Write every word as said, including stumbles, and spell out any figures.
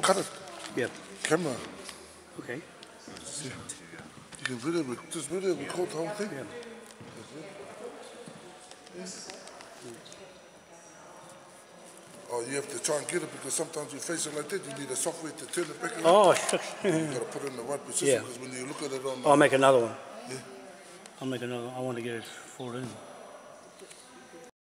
cut it. Yeah. Camera. Okay. Yeah. You can video, rec- just video record the whole thing. Yeah. Oh, you have to try and get it because sometimes you face it like that, you need a software to turn it back around. Oh, shucks. You got to put it in the right position Yeah. because when you look at it on the... I'll make another one. Yeah. I'll make another. I want to get it forward in.